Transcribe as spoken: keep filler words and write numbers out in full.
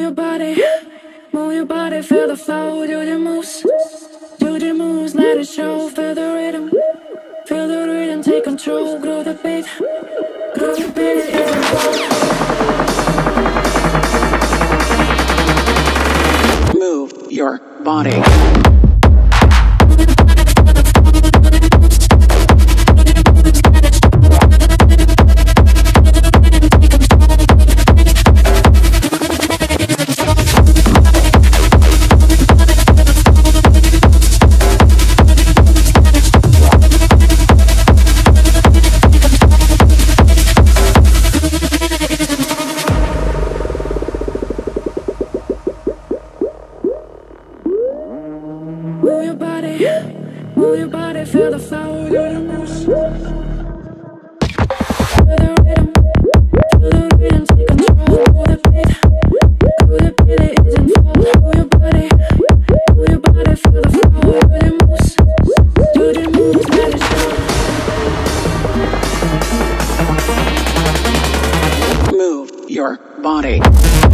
your body, move your body, feel the flow, do the moves, do the moves, let it show, feel the rhythm, feel the rhythm, take control, groove the beat, groove the beat, it isn't cold. Move your body. Move your body, move your body, feel the flow, do the moves, feel the rhythm, feel the rhythm, take control, groove the beat, groove the beat, it isn't fault. Move your body, move your body, feel the flow, do the moves, do the moves, let it show. Move your body.